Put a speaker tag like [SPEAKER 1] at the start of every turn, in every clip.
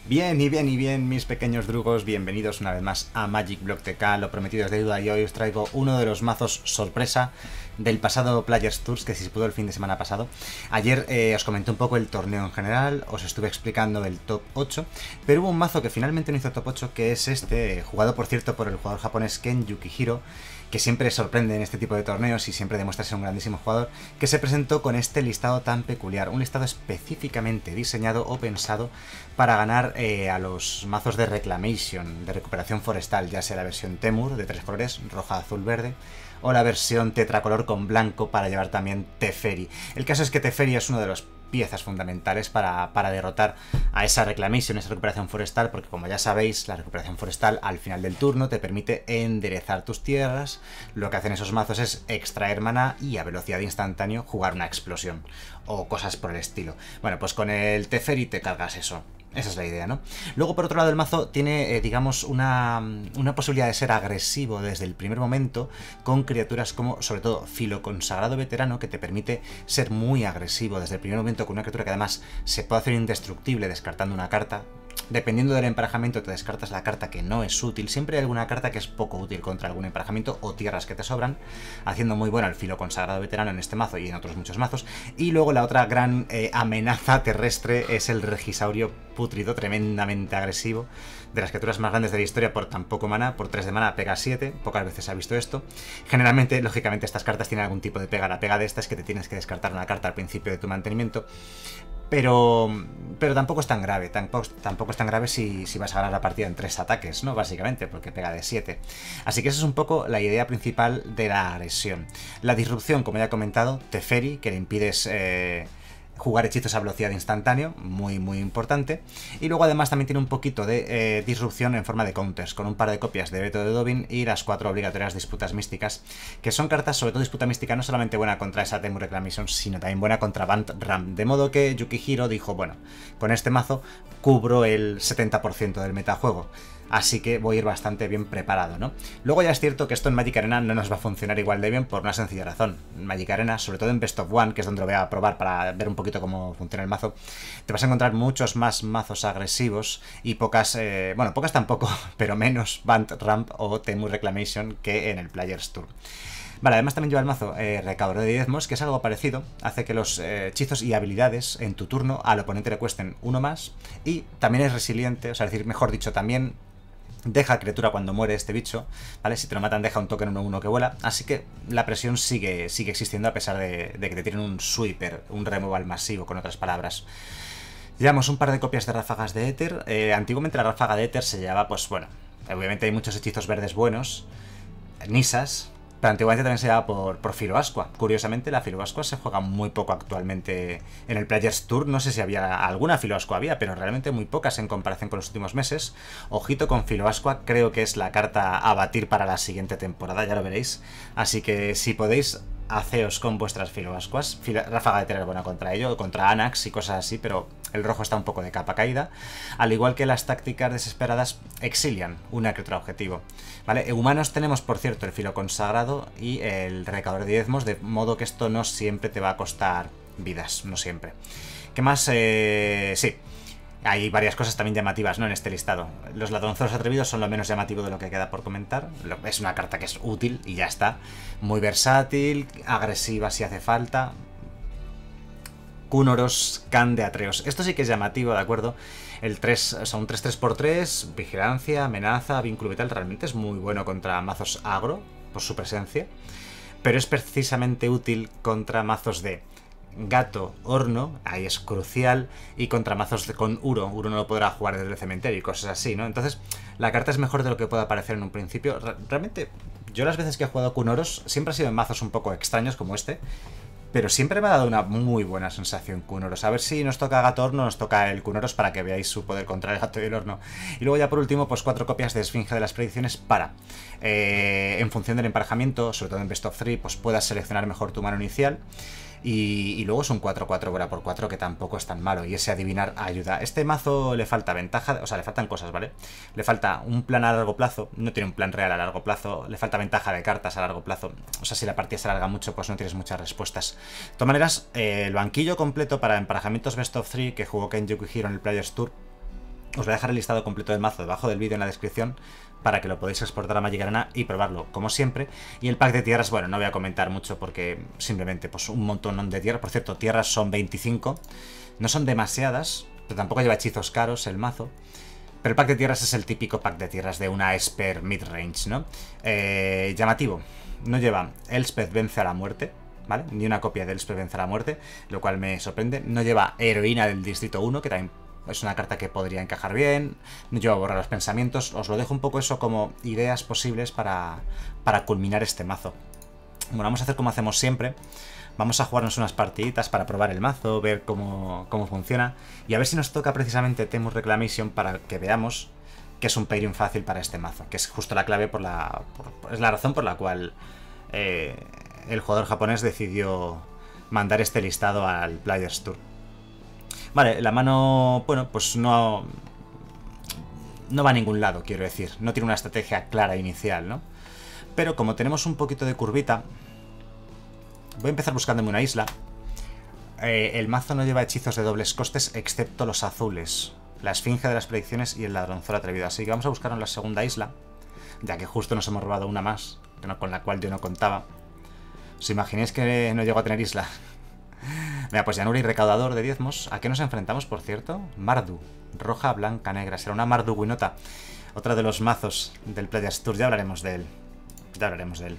[SPEAKER 1] Bien y bien y bien, mis pequeños drugos, bienvenidos una vez más a Magic Block TK, lo prometido es deuda, y hoy os traigo uno de los mazos sorpresa del pasado Players Tours que se disputó el fin de semana pasado. Ayer os comenté un poco el torneo en general, os estuve explicando el top 8, pero hubo un mazo que finalmente no hizo top 8, que es este, jugado por cierto por el jugador japonés Ken Yukihiro, que siempre sorprende en este tipo de torneos y siempre demuestra ser un grandísimo jugador, que se presentó con este listado tan peculiar, un listado específicamente diseñado o pensado para ganar a los mazos de Reclamation, de recuperación forestal, ya sea la versión Temur de 3 colores, roja, azul, verde, o la versión tetracolor con blanco para llevar también Teferi. El caso es que Teferi es uno de los piezas fundamentales para derrotar a esa Reclamation, esa recuperación forestal, porque como ya sabéis, la recuperación forestal al final del turno te permite enderezar tus tierras. Lo que hacen esos mazos es extraer maná y a velocidad instantánea jugar una explosión o cosas por el estilo. Bueno, pues con el Teferi te cargas eso. Esa es la idea, ¿no? Luego, por otro lado, el mazo tiene, digamos, una posibilidad de ser agresivo desde el primer momento con criaturas como, sobre todo, Filo Consagrado Veterano, que te permite ser muy agresivo desde el primer momento con una criatura que además se puede hacer indestructible descartando una carta. Dependiendo del emparejamiento te descartas la carta que no es útil. Siempre hay alguna carta que es poco útil contra algún emparejamiento o tierras que te sobran, haciendo muy bueno el Filo Consagrado Veterano en este mazo y en otros muchos mazos. Y luego la otra gran amenaza terrestre es el Regisaurio Pútrido, tremendamente agresivo, de las criaturas más grandes de la historia por tan poco mana. Por 3 de mana pega 7, pocas veces se ha visto esto. Generalmente, lógicamente, estas cartas tienen algún tipo de pega. La pega de esta es que te tienes que descartar una carta al principio de tu mantenimiento. Pero tampoco es tan grave, tampoco es tan grave si vas a ganar la partida en 3 ataques, ¿no? Básicamente, porque pega de 7. Así que esa es un poco la idea principal de la agresión. La disrupción, como ya he comentado, Teferi, que le impides jugar hechizos a velocidad instantáneo, muy muy importante. Y luego además también tiene un poquito de disrupción en forma de counters, con un par de copias de Veto de Dobin y las 4 obligatorias disputas místicas, que son cartas, sobre todo disputa mística, no solamente buena contra esa Temur Reclamation, sino también buena contra Bant Ram. De modo que Yukihiro dijo, bueno, con este mazo cubro el 70% del metajuego. Así que voy a ir bastante bien preparado, ¿no? Luego ya es cierto que esto en Magic Arena no nos va a funcionar igual de bien por una sencilla razón. En Magic Arena, sobre todo en Best of One, que es donde lo voy a probar para ver un poquito cómo funciona el mazo, te vas a encontrar muchos más mazos agresivos y pocas, bueno, pocas tampoco, pero menos Bant Ramp o Temur Reclamation que en el Players Tour. Vale, además también lleva el mazo Recaudador de Diezmos, que es algo parecido. Hace que los hechizos y habilidades en tu turno al oponente le cuesten uno más. Y también es resiliente, o sea, es decir, mejor dicho, también deja criatura cuando muere este bicho, ¿vale? Si te lo matan deja un token 1-1 que vuela, así que la presión sigue existiendo a pesar de que te tienen un sweeper, un removal masivo, con otras palabras. Llevamos un par de copias de ráfagas de éter. Antiguamente la ráfaga de éter se llevaba, pues bueno, obviamente hay muchos hechizos verdes buenos, Nisas, pero antiguamente también se llevaba por Filoascua. Curiosamente, la Filoascua se juega muy poco actualmente en el Players Tour. No sé si había alguna Filoascua, pero realmente muy pocas en comparación con los últimos meses. Ojito con Filoascua, creo que es la carta a batir para la siguiente temporada, ya lo veréis. Así que si podéis, haceos con vuestras Filoascuas. Ráfaga de Terror buena contra ello, contra Anax y cosas así, pero el rojo está un poco de capa caída. Al igual que las tácticas desesperadas exilian una criatura objetivo. ¿Vale? Humanos tenemos, por cierto, el Filo Consagrado y el Recaudador de Diezmos, de modo que esto no siempre te va a costar vidas, no siempre. ¿Qué más? Sí. Hay varias cosas también llamativas, ¿no?, en este listado. Los ladronzuelos atrevidos son lo menos llamativo de lo que queda por comentar. Es una carta que es útil y ya está. Muy versátil, agresiva si hace falta. Kunoros, Khan de Atreos. Esto sí que es llamativo, ¿de acuerdo? El 3, o sea, un 3-3x3, vigilancia, amenaza, vínculo vital. Realmente es muy bueno contra mazos agro, por su presencia. Pero es precisamente útil contra mazos de gato, horno, ahí es crucial, y contra mazos con Uro. Uro no lo podrá jugar desde el cementerio y cosas así, ¿no? Entonces, la carta es mejor de lo que pueda parecer en un principio. Realmente, yo las veces que he jugado Kunoros siempre ha sido en mazos un poco extraños como este, pero siempre me ha dado una muy buena sensación Kunoros. A ver si nos toca gato horno, nos toca el Kunoros para que veáis su poder contra el gato y el horno. Y luego ya por último, pues 4 copias de Esfinge de las Predicciones para, en función del emparejamiento, sobre todo en Best of 3, pues puedas seleccionar mejor tu mano inicial. Y luego es un 4-4 bola por 4 que tampoco es tan malo, y ese adivinar ayuda. Este mazo le falta ventaja, o sea, le faltan cosas, ¿vale? Le falta un plan a largo plazo, no tiene un plan real a largo plazo, le falta ventaja de cartas a largo plazo. O sea, si la partida se alarga mucho, pues no tienes muchas respuestas. De todas maneras, el banquillo completo para emparejamientos Best of 3 que jugó Ken Yukihiro en el Players Tour Os voy a dejar el listado completo del mazo debajo del vídeo en la descripción para que lo podáis exportar a Magic Arena y probarlo como siempre. Y el pack de tierras, bueno, no voy a comentar mucho porque simplemente pues un montón de tierras. Por cierto, tierras son 25, no son demasiadas, pero tampoco lleva hechizos caros el mazo. Pero el pack de tierras es el típico pack de tierras de una Esper midrange, ¿no? Llamativo. No lleva Elspeth vence a la muerte, ¿vale? Ni una copia de Elspeth vence a la muerte, lo cual me sorprende. No lleva Heroína del Distrito 1, que también es una carta que podría encajar bien. No lleva Borrar los Pensamientos. Os lo dejo un poco eso como ideas posibles para culminar este mazo. Bueno, vamos a hacer como hacemos siempre. Vamos a jugarnos unas partiditas para probar el mazo, ver cómo funciona. Y a ver si nos toca precisamente Temur Reclamation para que veamos que es un pairing fácil para este mazo. Que es justo la clave es la razón por la cual el jugador japonés decidió mandar este listado al Players Tour. Vale, la mano, bueno, pues no va a ningún lado, quiero decir. No tiene una estrategia clara inicial, ¿no? Pero como tenemos un poquito de curvita, voy a empezar buscándome una isla. El mazo no lleva hechizos de dobles costes, excepto los azules. La Esfinge de las Predicciones y el Ladronzuelo Atrevido. Así que vamos a buscarnos la segunda isla, ya que justo nos hemos robado una más, con la cual yo no contaba. ¿Os imagináis que no llego a tener isla? Mira, pues Yanuri, recaudador de diezmos. ¿A qué nos enfrentamos, por cierto? Mardu. Roja, blanca, negra. Será una Mardu Winota. Otra de los mazos del Players Tour. Ya hablaremos de él. Ya hablaremos de él.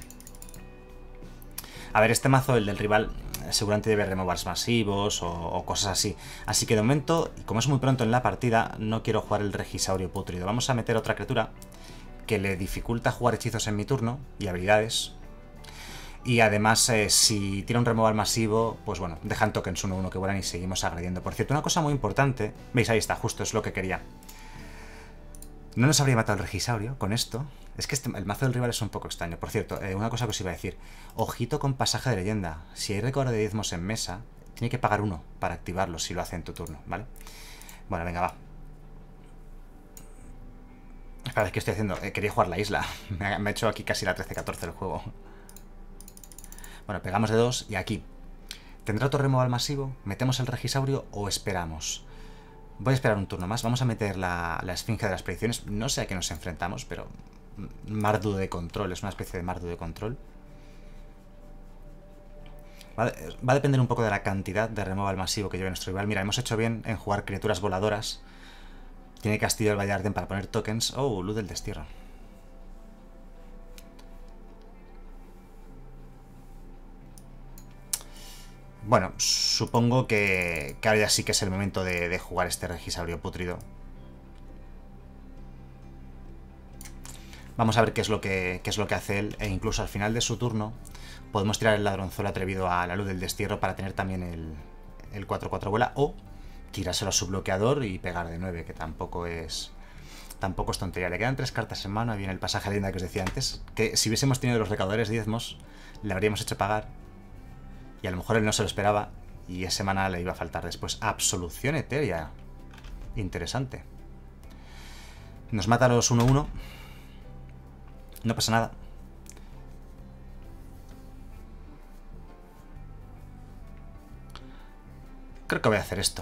[SPEAKER 1] A ver, este mazo, el del rival, seguramente debe removals masivos o cosas así. Así que de momento, y como es muy pronto en la partida, no quiero jugar el Regisaurio Pútrido. Vamos a meter otra criatura que le dificulta jugar hechizos en mi turno y habilidades. Y además, si tiene un removal masivo, pues bueno, dejan tokens 1-1 que vuelan y seguimos agrediendo. Por cierto, una cosa muy importante, veis, ahí está, justo es lo que quería. No nos habría matado el Regisaurio con esto. Es que el mazo del rival es un poco extraño. Por cierto, una cosa que os iba a decir. Ojito con pasaje de leyenda. Si hay recaudador de diezmos en mesa, tiene que pagar 1 para activarlo si lo hace en tu turno, ¿vale? Bueno, venga, va. Espera, ¿qué estoy haciendo? Quería jugar la isla. Me ha hecho aquí casi la 13-14 el juego. Bueno, pegamos de 2 y aquí. ¿Tendrá otro removal masivo? ¿Metemos el Regisaurio o esperamos? Voy a esperar un turno más. Vamos a meter la Esfinge de las Predicciones. No sé a qué nos enfrentamos, pero Mardu de control. Es una especie de Mardu de control. Va a depender un poco de la cantidad de removal masivo que lleve nuestro rival. Mira, hemos hecho bien en jugar criaturas voladoras. Tiene Castillo del Vallarden para poner tokens. Oh, Luz del Destierro. Bueno, supongo que ahora ya sí que es el momento de jugar este Regisaurio Pútrido. Vamos a ver qué es lo que hace él. E incluso al final de su turno podemos tirar el Ladronzuelo Atrevido a la Luz del Destierro para tener también el 4-4 vuela. O tirárselo a su bloqueador y pegar de 9, que tampoco es tontería. Le quedan 3 cartas en mano. Ahí viene el pasaje de leyenda que os decía antes. Que si hubiésemos tenido los recaudadores diezmos, le habríamos hecho pagar. Y a lo mejor él no se lo esperaba y ese maná le iba a faltar después. Absolución Etérea. Interesante. Nos mata a los 1-1. No pasa nada. Creo que voy a hacer esto.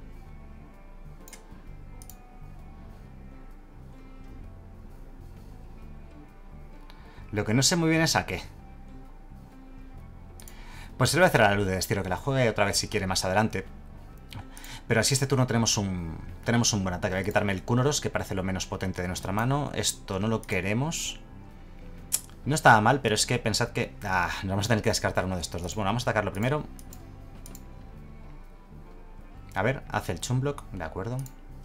[SPEAKER 1] Lo que no sé muy bien es a qué. Pues se le voy a hacer a la Luz de Destierro, que la juegue otra vez si quiere más adelante. Pero así este turno tenemos un buen ataque. Voy a quitarme el Kunoros, que parece lo menos potente de nuestra mano. Esto no lo queremos. No estaba mal, pero es que pensad que... nos vamos a tener que descartar uno de estos dos. Bueno, vamos a atacarlo primero. A ver, hace el Chumblock, de acuerdo.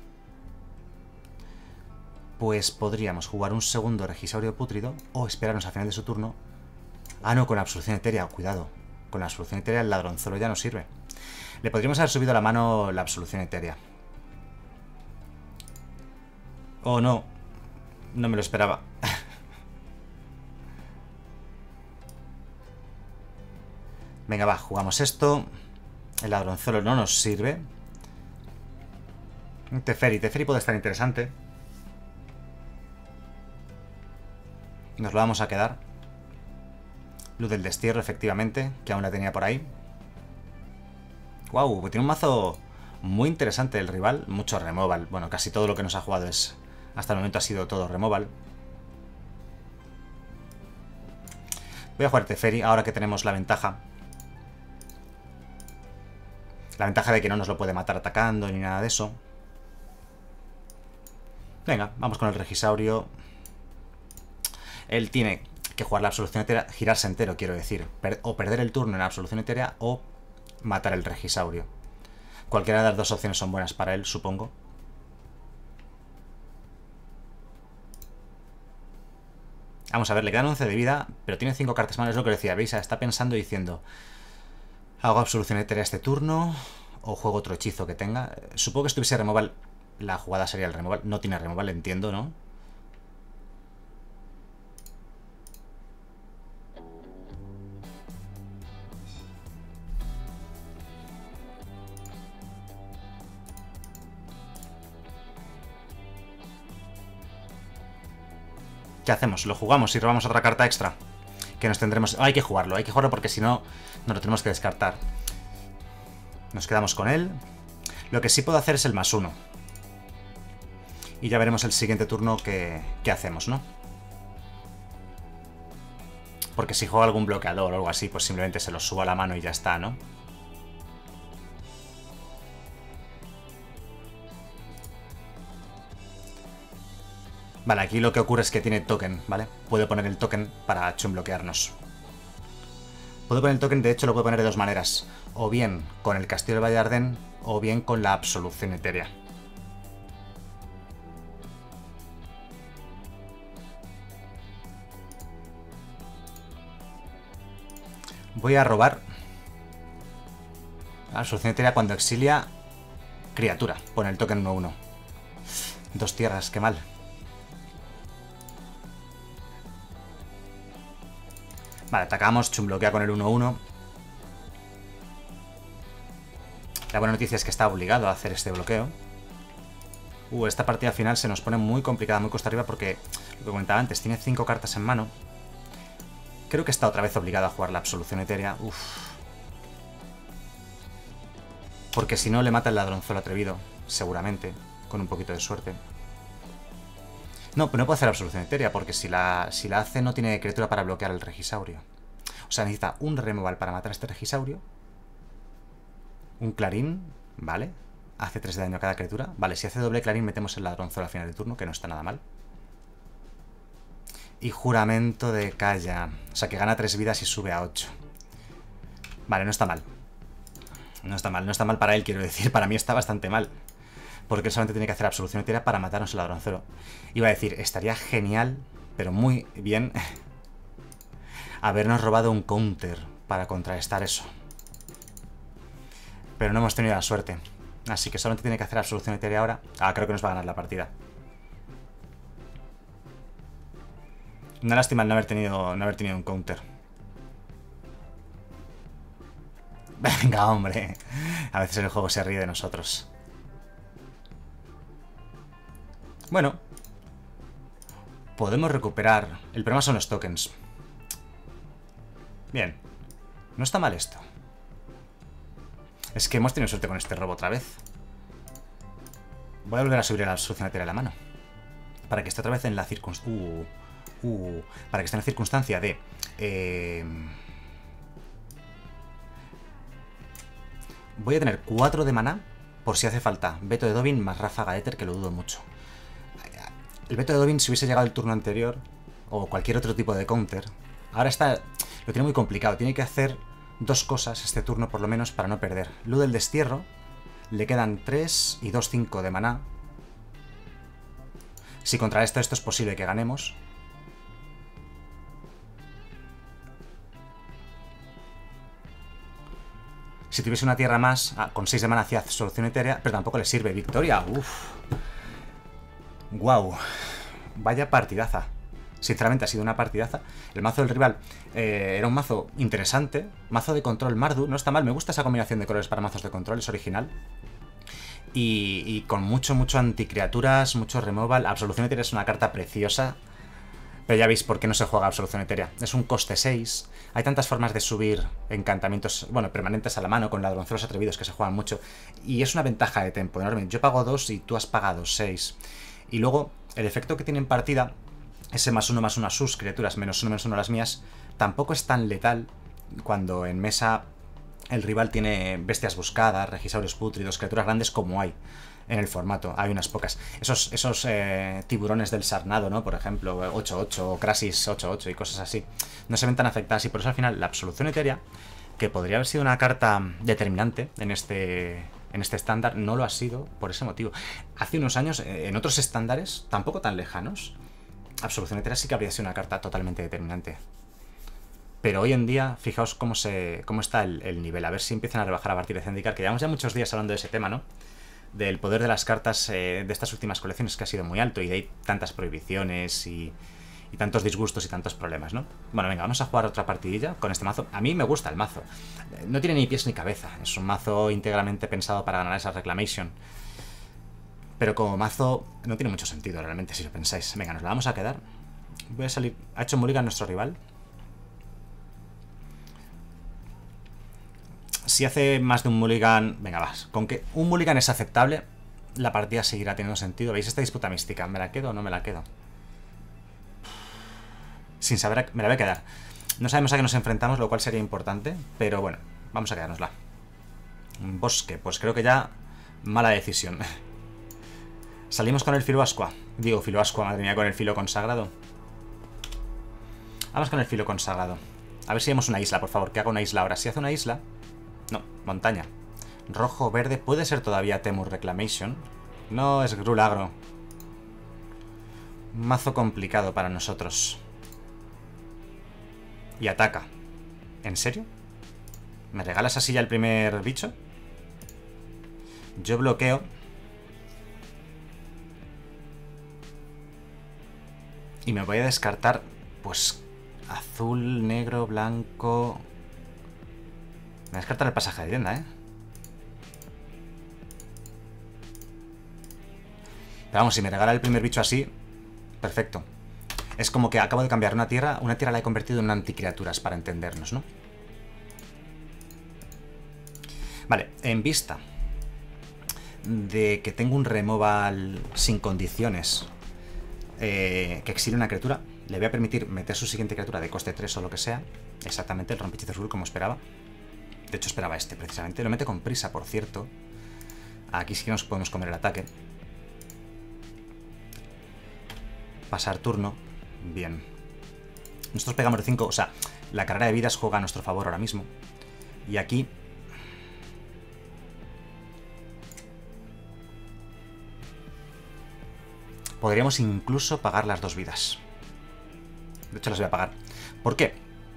[SPEAKER 1] Pues podríamos jugar un segundo Regisaurio Pútrido o esperarnos al final de su turno. Ah, no, con la Absolución Etérea, cuidado. Con la Absolución Etérea el Ladronzuelo ya no sirve. Le podríamos haber subido a la mano la Absolución Etérea. Oh, no. No me lo esperaba. Venga, va, jugamos esto. El Ladronzuelo no nos sirve. Teferi puede estar interesante. Nos lo vamos a quedar. Luz del Destierro, efectivamente, que aún la tenía por ahí. ¡Wow! Tiene un mazo Muy interesante el rival, mucho removal. Bueno, casi todo lo que nos ha jugado es... Hasta el momento ha sido todo removal. Voy a jugar Teferi ahora que tenemos la ventaja. La ventaja de que no nos lo puede matar atacando ni nada de eso. Venga, vamos con el Regisaurio. Él tiene que jugar la absolución etérea, girarse entero, quiero decir. O perder el turno en la absolución etérea o matar el Regisaurio. Cualquiera de las dos opciones son buenas para él, supongo. Vamos a ver, le quedan 11 de vida, pero tiene 5 cartas malas, es lo que decía. ¿Veis? Está pensando y diciendo... ¿Hago absolución etérea este turno? ¿O juego otro hechizo que tenga? Supongo que si tuviese removal, la jugada sería el removal. No tiene removal, entiendo, ¿no? ¿Qué hacemos? ¿Lo jugamos y robamos otra carta extra? Que nos tendremos... hay que jugarlo porque si no, nos lo tenemos que descartar. Nos quedamos con él. Lo que sí puedo hacer es el +1. Y ya veremos el siguiente turno qué hacemos, ¿no? Porque si juego algún bloqueador o algo así, pues simplemente se lo subo a la mano y ya está, ¿no? Vale, aquí lo que ocurre es que tiene token, ¿vale? Puede poner el token para chunbloquearnos. Puedo poner el token, de hecho lo puedo poner de dos maneras. O bien con el Castillo del Valle de Arden, o bien con la absolución etérea. Voy a robar la absolución etérea cuando exilia criatura. Pone el token 1-1. 2 tierras, qué mal. Vale, atacamos, chunbloquea con el 1-1. La buena noticia es que está obligado a hacer este bloqueo. Esta partida final se nos pone muy complicada, muy cuesta arriba, porque, lo que comentaba antes, tiene 5 cartas en mano. Creo que está otra vez obligado a jugar la absolución etérea. Porque si no le mata el ladronzuelo atrevido, seguramente, con un poquito de suerte. No, pero no puede hacer absolución etérea, porque si la hace no tiene criatura para bloquear el Regisaurio. O sea, necesita un removal para matar a este Regisaurio. Un clarín, vale. Hace 3 de daño a cada criatura. Vale, si hace doble clarín metemos el ladronzuelo al final del turno, que no está nada mal. Y juramento de Calla. O sea, que gana 3 vidas y sube a 8. Vale, no está mal. No está mal, no está mal para él, quiero decir. Para mí está bastante mal. Porque él solamente tiene que hacer absolución etérea para matarnos el ladronzuelo. Iba a decir, estaría genial, pero muy bien, habernos robado un counter para contrarrestar eso. Pero no hemos tenido la suerte. Así que solamente tiene que hacer absolución etérea ahora. Creo que nos va a ganar la partida. Una lástima el no haber tenido un counter. Venga, hombre. A veces el juego se ríe de nosotros. Bueno. Podemos recuperar... El problema son los tokens. Bien. No está mal esto. Es que hemos tenido suerte con este robo otra vez. Voy a volver a subir la absolución etérea a la mano. Para que esté otra vez en la circunstancia... para que esté en la circunstancia de... Voy a tener 4 de maná por si hace falta. Veto de Dobin más Ráfaga de Éter, que lo dudo mucho. El veto de Dobin, si hubiese llegado el turno anterior, o cualquier otro tipo de counter, ahora lo tiene muy complicado. Tiene que hacer 2 cosas este turno por lo menos para no perder. Luz del Destierro, le quedan 3 y 2, 5 de maná. Si contra esto es posible que ganemos. Si tuviese una tierra más, con 6 de maná hacía solución etérea, pero tampoco le sirve. Victoria, Guau. Vaya partidaza. Sinceramente ha sido una partidaza. El mazo del rival era un mazo interesante. Mazo de control Mardu, no está mal. Me gusta esa combinación de colores para mazos de control, es original. Y con mucho anticriaturas, mucho removal. Absolución etérea es una carta preciosa. Pero ya veis por qué no se juega Absolución Etérea. Es un coste 6. Hay tantas formas de subir encantamientos, bueno, permanentes a la mano con ladronzuelos atrevidos que se juegan mucho. Y es una ventaja de tempo enorme. Yo pago 2 y tú has pagado 6. Y luego, el efecto que tiene en partida, ese +1/+1 a sus criaturas, -1/-1 a las mías, tampoco es tan letal cuando en mesa el rival tiene bestias buscadas, regisaurios pútridos, criaturas grandes como hay en el formato. Hay unas pocas. Esos tiburones del Sarnado, ¿no? Por ejemplo, 8-8, o Crasis 8-8 y cosas así. No se ven tan afectadas y por eso al final la Absolución Etérea, que podría haber sido una carta determinante en este estándar, no lo ha sido por ese motivo. Hace unos años, en otros estándares, tampoco tan lejanos, Absolución Etérea sí que habría sido una carta totalmente determinante. Pero hoy en día, fijaos cómo está el nivel. A ver si empiezan a rebajar a partir de Zendikar, que llevamos ya muchos días hablando de ese tema, ¿no? Del poder de las cartas de estas últimas colecciones, que ha sido muy alto, y de ahí tantas prohibiciones y tantos disgustos y tantos problemas, ¿no? Bueno, venga, vamos a jugar otra partidilla con este mazo. A mí me gusta el mazo. No tiene ni pies ni cabeza. Es un mazo íntegramente pensado para ganar esa Reclamation. Pero como mazo no tiene mucho sentido realmente, si lo pensáis. Venga, nos la vamos a quedar. Voy a salir... Ha hecho mulligan nuestro rival. Si hace más de un mulligan... Venga, vas. Con que un mulligan es aceptable, la partida seguirá teniendo sentido. ¿Veis esta disputa mística? ¿Me la quedo o no me la quedo? Sin saber... Me la voy a quedar. No sabemos a qué nos enfrentamos, lo cual sería importante. Pero bueno, vamos a quedárnosla. Un bosque. Pues creo que ya... Mala decisión. Salimos con el Filoascua. Digo, Filoascua, madre mía, con el filo consagrado. Vamos con el filo consagrado. A ver si vemos una isla, por favor. Que haga una isla ahora. Si hace una isla... No, montaña. Rojo, verde. Puede ser todavía Temur Reclamation. No, es Gruul Agro. Un mazo complicado para nosotros. Y ataca. ¿En serio? ¿Me regalas así ya el primer bicho? Yo bloqueo. Y me voy a descartar, pues, azul, negro, blanco... Me voy a descartar el pasaje de tienda, ¿eh? Pero vamos, si me regala el primer bicho así, perfecto. Es como que acabo de cambiar una tierra la he convertido en una anticriaturas, para entendernos, ¿no? Vale, en vista de que tengo un removal sin condiciones... que exile una criatura, le voy a permitir meter su siguiente criatura de coste 3 o lo que sea. Exactamente, el rompehechizos Gruul como esperaba. De hecho esperaba este precisamente. Lo mete con prisa, por cierto. Aquí sí que nos podemos comer el ataque. Pasar turno. Bien. Nosotros pegamos de 5, o sea, la carrera de vidas juega a nuestro favor ahora mismo. Y aquí... podríamos incluso pagar las 2 vidas. De hecho, las voy a pagar. ¿Por qué?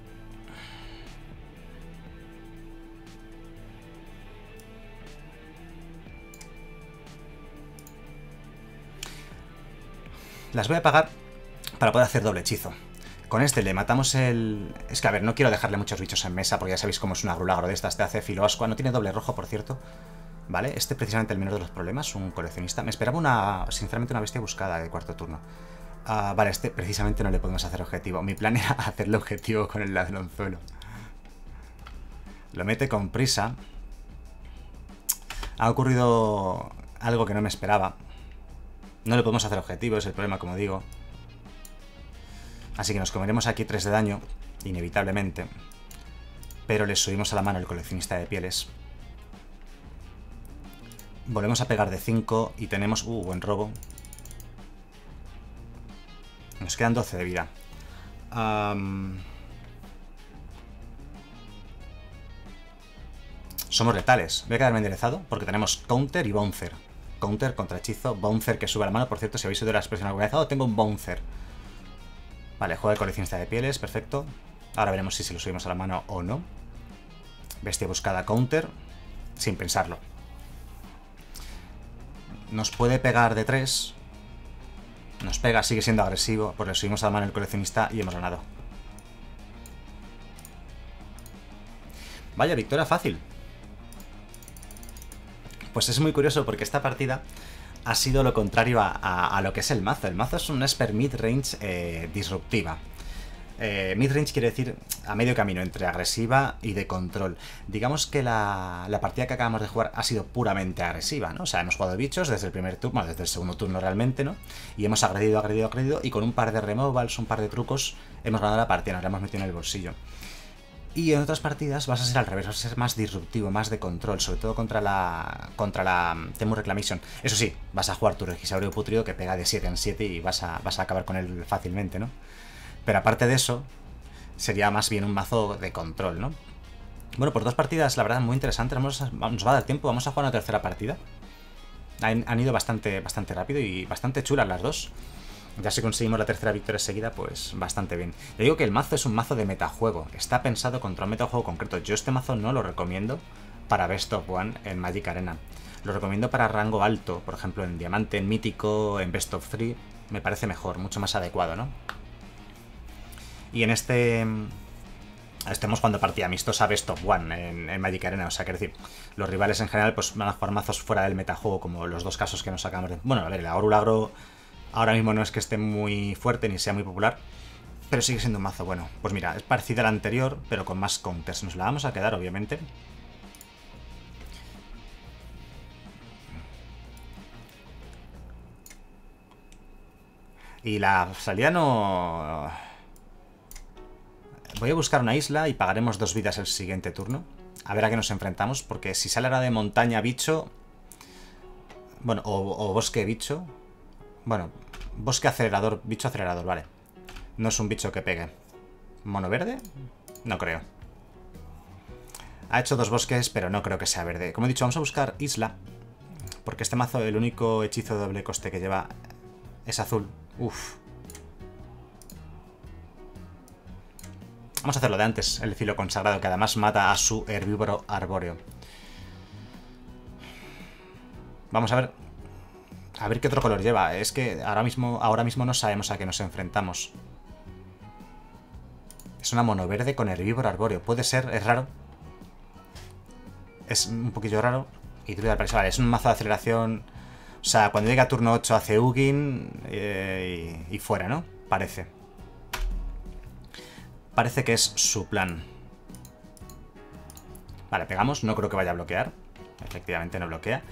[SPEAKER 1] Las voy a pagar para poder hacer doble hechizo. Con este le matamos el... Es que, a ver, no quiero dejarle muchos bichos en mesa porque ya sabéis cómo es una Gruul Agro de estas. Te hace Filoascua. No tiene doble rojo, por cierto. Vale, este precisamente el menor de los problemas, un coleccionista. Me esperaba sinceramente una bestia buscada de cuarto turno. Vale, este precisamente no le podemos hacer objetivo. Mi plan era hacerle objetivo con el ladronzuelo. Lo mete con prisa. Ha ocurrido algo que no me esperaba. No le podemos hacer objetivo, es el problema, como digo. Así que nos comeremos aquí 3 de daño, inevitablemente. Pero le subimos a la mano el coleccionista de pieles. Volvemos a pegar de 5 y tenemos... buen robo. Nos quedan 12 de vida. Somos letales. Voy a quedarme enderezado porque tenemos Counter y Bouncer. Counter contra hechizo. Bouncer que sube a la mano. Por cierto, si habéis oído la expresión alguna vez, tengo un Bouncer. Vale, juega el coleccionista de pieles. Perfecto. Ahora veremos si se lo subimos a la mano o no. Bestia buscada Counter. Sin pensarlo. Nos puede pegar de 3. Nos pega, sigue siendo agresivo. Pues le subimos a la mano el coleccionista y hemos ganado. Vaya, victoria fácil. Pues es muy curioso porque esta partida ha sido lo contrario a lo que es el mazo. El mazo es una Esper mid-range disruptiva. Mid-range quiere decir a medio camino entre agresiva y de control. Digamos que la partida que acabamos de jugar ha sido puramente agresiva, ¿no? O sea, hemos jugado bichos desde el primer turno, bueno, desde el segundo turno realmente, ¿no? Y hemos agredido, y con un par de removals, un par de trucos, hemos ganado la partida, nos la hemos metido en el bolsillo. Y en otras partidas vas a ser al revés, vas a ser más disruptivo, más de control, sobre todo contra la Temur Reclamation. Eso sí, vas a jugar tu Regisaurio Pútrido que pega de 7 en 7 y vas a acabar con él fácilmente, ¿no? Pero aparte de eso, sería más bien un mazo de control, ¿no? Bueno, pues 2 partidas, la verdad, muy interesantes. Nos va a dar tiempo, vamos a jugar una tercera partida. Han ido bastante rápido y bastante chulas las dos. Ya si conseguimos la tercera victoria seguida, pues bastante bien. Le digo que el mazo es un mazo de metajuego. Está pensado contra un metajuego concreto. Yo este mazo no lo recomiendo para Best of One en Magic Arena. Lo recomiendo para rango alto, por ejemplo en Diamante, en Mítico, en Best of 3. Me parece mejor, mucho más adecuado, ¿no? Y en estemos jugando partida amistosa Best of One en Magic Arena. O sea, quiero decir, los rivales en general pues van a jugar mazos fuera del metajuego, como los dos casos que nos sacamos de... Bueno, a ver, el Agro ahora mismo no es que esté muy fuerte ni sea muy popular, pero sigue siendo un mazo bueno. Pues mira, es parecido al anterior, pero con más counters. Nos la vamos a quedar, obviamente. Y la salida no... Voy a buscar una isla y pagaremos 2 vidas el siguiente turno. A ver a qué nos enfrentamos, porque si sale ahora de montaña bicho... Bueno, o bosque bicho... Bueno, bosque acelerador, bicho acelerador, vale. No es un bicho que pegue. ¿Mono verde? No creo. Ha hecho 2 bosques, pero no creo que sea verde. Como he dicho, vamos a buscar isla. Porque este mazo, el único hechizo de doble coste que lleva es azul. Uf. Vamos a hacerlo de antes, el filo consagrado, que además mata a su herbívoro arbóreo. Vamos a ver... A ver qué otro color lleva. Es que ahora mismo no sabemos a qué nos enfrentamos. Es una mono verde con herbívoro arbóreo. Puede ser, es raro. Es un poquillo raro. Y druida al vale, es un mazo de aceleración. O sea, cuando llega a turno 8 hace Ugin y fuera, ¿no? Parece. Parece que es su plan. Vale, pegamos. No creo que vaya a bloquear. Efectivamente no bloquea.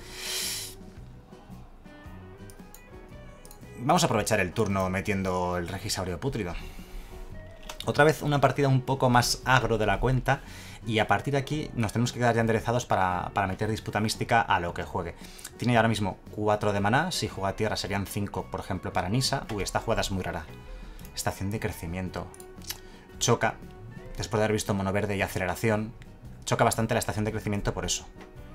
[SPEAKER 1] Vamos a aprovechar el turno metiendo el Regisaurio Pútrido. Otra vez una partida un poco más agro de la cuenta. Y a partir de aquí nos tenemos que quedar ya enderezados para meter disputa mística a lo que juegue. Tiene ahora mismo 4 de maná. Si juega tierra serían 5, por ejemplo, para Nissa. Uy, esta jugada es muy rara. Estación de crecimiento. Choca. Después de haber visto mono verde y aceleración. Choca bastante la estación de crecimiento por eso.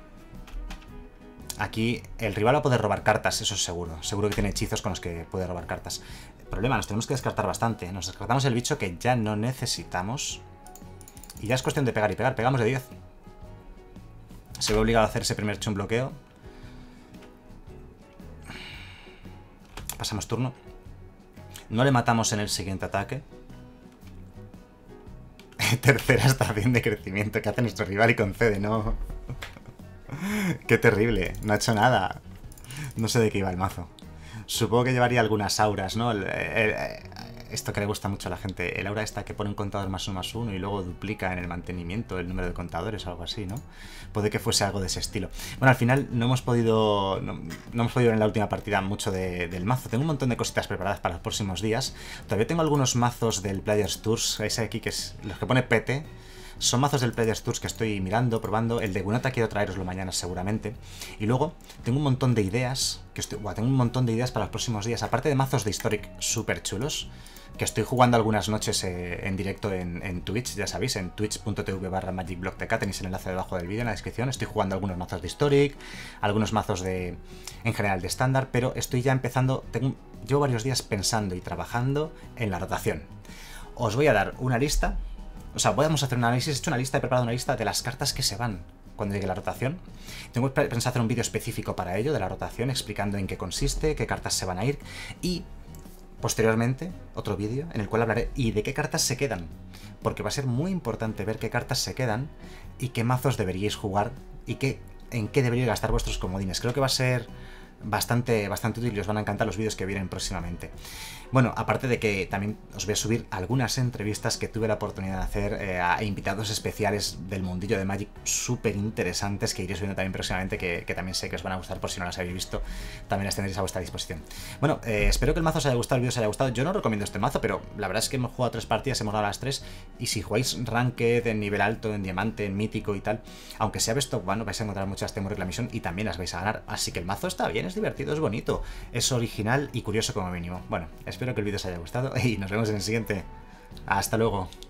[SPEAKER 1] Aquí el rival va a poder robar cartas, eso es seguro. Seguro que tiene hechizos con los que puede robar cartas. El problema, nos tenemos que descartar bastante. Nos descartamos el bicho que ya no necesitamos. Y ya es cuestión de pegar y pegar. Pegamos de 10. Se ve obligado a hacer ese primer chum bloqueo. Pasamos turno. No le matamos en el siguiente ataque. Tercera estación de crecimiento que hace nuestro rival y concede, ¿no? Qué terrible, no ha hecho nada. No sé de qué iba el mazo. Supongo que llevaría algunas auras, ¿no? Esto que le gusta mucho a la gente. El aura esta que pone un contador +1/+1 y luego duplica en el mantenimiento el número de contadores o algo así, ¿no? Puede que fuese algo de ese estilo. Bueno, al final no hemos podido ver en la última partida mucho del mazo. Tengo un montón de cositas preparadas para los próximos días. Todavía tengo algunos mazos del Players Tours. Ese aquí que es los que pone PT. Son mazos del Players Tours que estoy mirando, probando. El de Gunata quiero traeroslo mañana seguramente. Y luego tengo un montón de ideas. Tengo un montón de ideas para los próximos días. Aparte de mazos de Historic súper chulos. Que estoy jugando algunas noches en directo en Twitch, ya sabéis, en twitch.tv/magicblocktk. Tenéis el enlace debajo del vídeo en la descripción. Estoy jugando algunos mazos de Historic, algunos mazos en general de estándar, pero estoy ya empezando. Llevo varios días pensando y trabajando en la rotación. Os voy a dar una lista. O sea, vamos a hacer un análisis. He hecho una lista, he preparado una lista de las cartas que se van cuando llegue la rotación. Tengo pensado hacer un vídeo específico para ello, de la rotación, explicando en qué consiste, qué cartas se van a ir y posteriormente otro vídeo en el cual hablaré y de qué cartas se quedan. Porque va a ser muy importante ver qué cartas se quedan y qué mazos deberíais jugar y en qué deberíais gastar vuestros comodines. Creo que va a ser bastante útil y os van a encantar los vídeos que vienen próximamente. Bueno, aparte de que también os voy a subir algunas entrevistas que tuve la oportunidad de hacer a invitados especiales del mundillo de Magic súper interesantes que iré subiendo también próximamente, que también sé que os van a gustar por si no las habéis visto, también las tendréis a vuestra disposición. Bueno, espero que el mazo os haya gustado, el vídeo os haya gustado. Yo no recomiendo este mazo, pero la verdad es que hemos jugado 3 partidas, hemos dado las 3, y si jugáis Ranked en nivel alto, en diamante, en mítico y tal, aunque sea best of one, vais a encontrar muchas Temur la misión y también las vais a ganar, así que el mazo está bien, es divertido, es bonito, es original y curioso como mínimo. Bueno, espero que el vídeo os haya gustado y nos vemos en el siguiente. Hasta luego.